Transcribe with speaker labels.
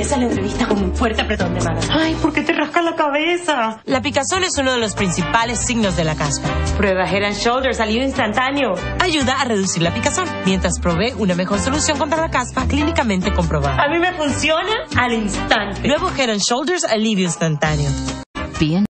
Speaker 1: regresa a la entrevista con un fuerte apretón de manos. Ay, ¿por qué te rascas la cabeza?
Speaker 2: La picazón es uno de los principales signos de la caspa.
Speaker 1: Prueba Head and Shoulders, alivio instantáneo.
Speaker 2: Ayuda a reducir la picazón, mientras provee una mejor solución contra la caspa clínicamente comprobada.
Speaker 1: A mí me funciona al instante.
Speaker 2: Nuevo Head and Shoulders, alivio instantáneo.